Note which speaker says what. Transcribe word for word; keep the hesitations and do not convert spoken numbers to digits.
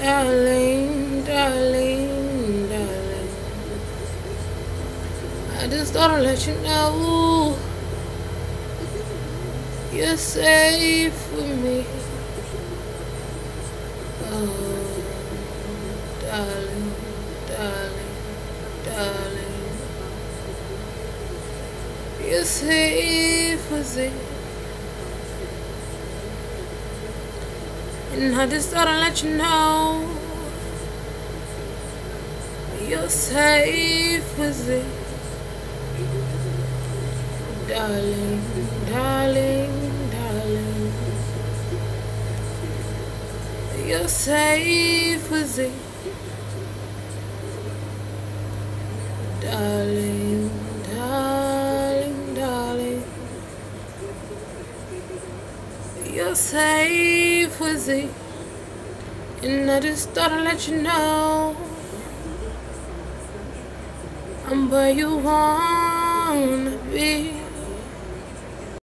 Speaker 1: Darling, darling, darling, I just thought I'd let you know you're safe with me. Oh, darling, darling, darling, you're safe with me. And I just thought I'd let you know you're safe with me. Darling, darling, darling, you're safe with me. Darling, darling, darling, you're safe with me. And I just thought I'd let you know I'm where you wanna be.